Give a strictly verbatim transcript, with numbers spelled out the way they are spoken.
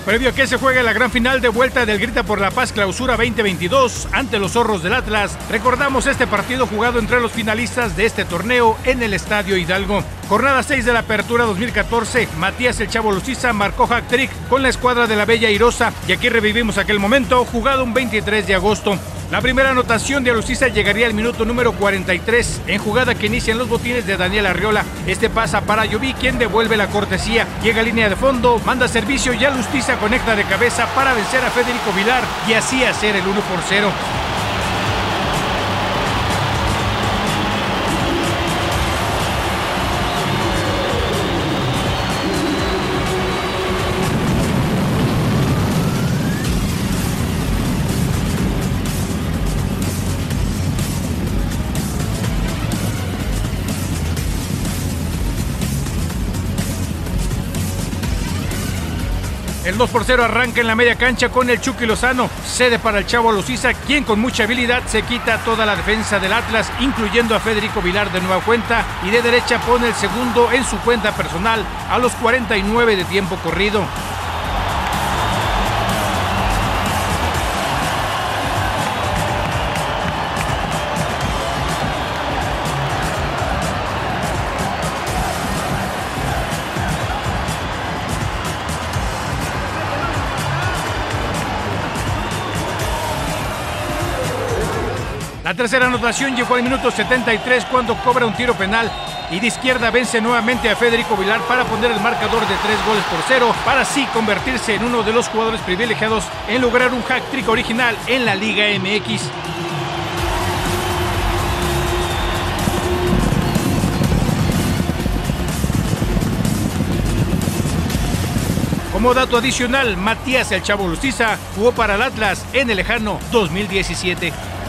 Previo a que se juegue la gran final de vuelta del Grita por la Paz Clausura veinte veintidós ante los Zorros del Atlas, recordamos este partido jugado entre los finalistas de este torneo en el Estadio Hidalgo. Jornada seis de la Apertura dos mil catorce, Matías el Chavo Luciza marcó hat-trick con la escuadra de la Bella Airosa, y aquí revivimos aquel momento jugado un veintitrés de agosto. La primera anotación de Luciza llegaría al minuto número cuarenta y tres, en jugada que inician los botines de Daniel Arriola. Este pasa para Lloví, quien devuelve la cortesía, llega a línea de fondo, manda servicio y Luciza conecta de cabeza para vencer a Federico Vilar y así hacer el uno por cero. El dos por cero arranca en la media cancha con el Chucky Lozano, cede para el Chavo Luciza, quien con mucha habilidad se quita toda la defensa del Atlas, incluyendo a Federico Vilar de nueva cuenta, y de derecha pone el segundo en su cuenta personal a los cuarenta y nueve de tiempo corrido. La tercera anotación llegó al minuto setenta y tres cuando cobra un tiro penal y de izquierda vence nuevamente a Federico Vilar para poner el marcador de tres goles por cero, para así convertirse en uno de los jugadores privilegiados en lograr un hat-trick original en la Liga M X. Como dato adicional, Matías el Chavo Luciza jugó para el Atlas en el lejano dos mil diecisiete.